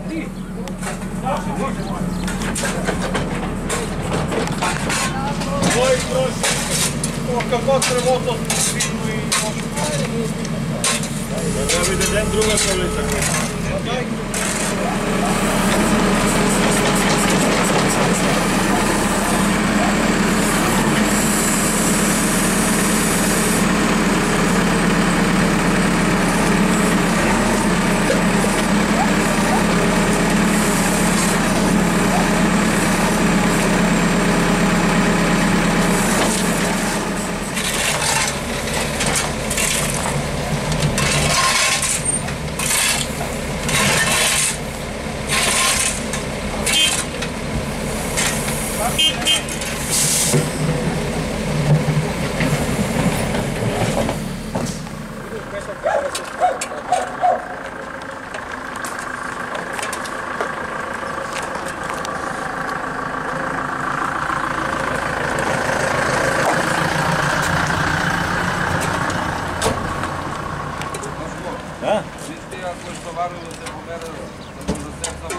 Oj, proši. Kako treba to sviđu i može. Da bi dedem druga stolica. Da? Svi ti ako je što varuju da se pomeraju.